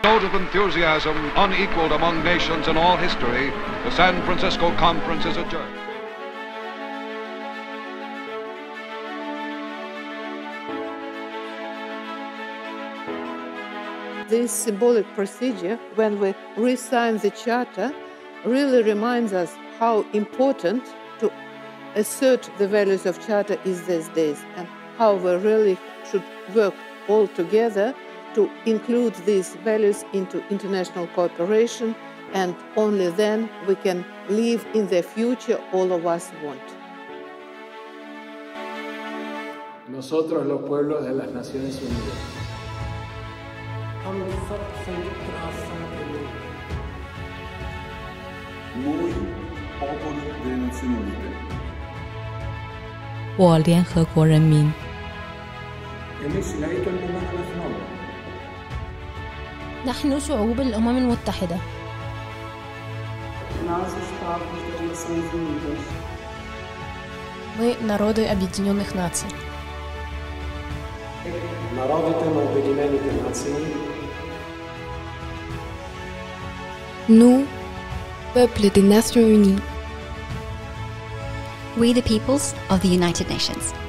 Note of enthusiasm unequaled among nations in all history, the San Francisco Conference is adjourned. This symbolic procedure, when we re-sign the Charter, really reminds us how important to assert the values of Charter is these days, and how we really should work all together to include these values into international cooperation, and only then we can live in the future all of us want. Nosotros, los pueblos de las Naciones Unidas. Noi, popoli delle Nazioni Unite. 我联合国人民。 نحن شعوب الأمم المتحدة. Мы народы Объединенных Наций. Nous, peuple des Nations Unies. We the peoples of the United Nations.